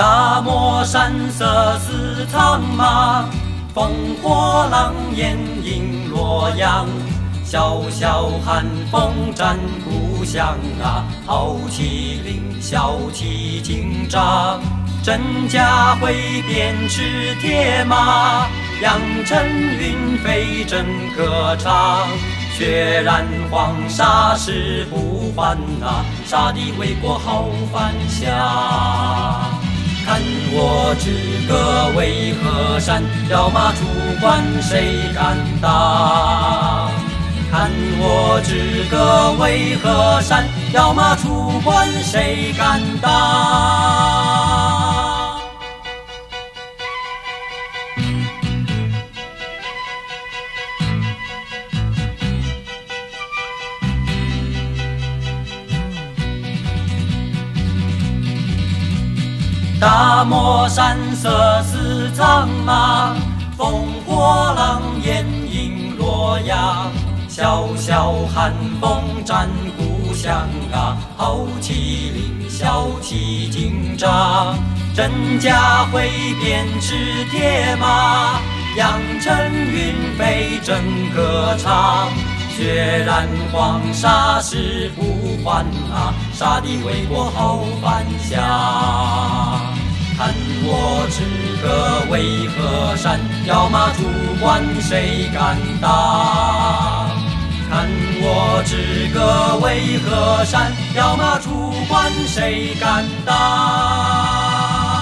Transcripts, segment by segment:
大漠山色似苍茫，烽火狼烟映洛阳。萧萧寒风战故乡啊，豪气凌霄气紧张。真假会鞭笞铁马，扬尘云飞真歌唱。血染黄沙誓不还啊，杀敌为国好返乡。看我支歌为河山，摇马出关谁敢当？看我支歌为河山，摇马出关谁敢当？大漠山色似苍茫，烽火狼烟映洛阳。萧萧寒风战故乡啊，豪气凌霄气紧张。真假会鞭笞铁马，扬尘云飞真歌唱。血染黄沙誓不还啊，杀敌为国好返乡。看我支歌为河山，摇马出关谁敢当？看我支歌为河山，摇马出关谁敢当？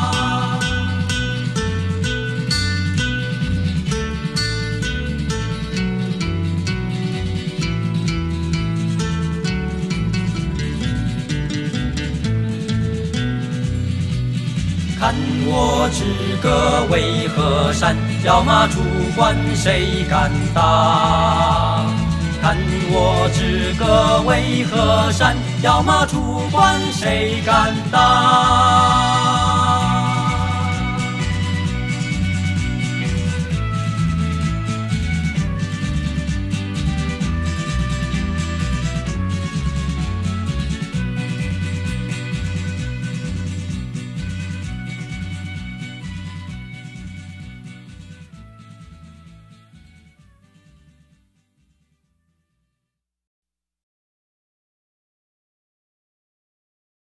看我支歌为河山，摇马出关谁敢当？看我支歌为河山，摇马出关谁敢当？